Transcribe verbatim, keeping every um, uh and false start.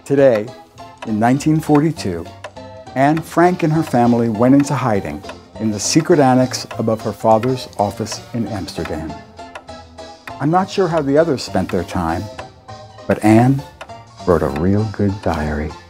Today, in nineteen forty-two, Anne Frank and her family went into hiding in the secret annex above her father's office in Amsterdam. I'm not sure how the others spent their time, but Anne wrote a real good diary.